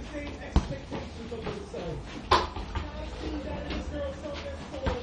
same expectations of themselves. I see that in this girl something called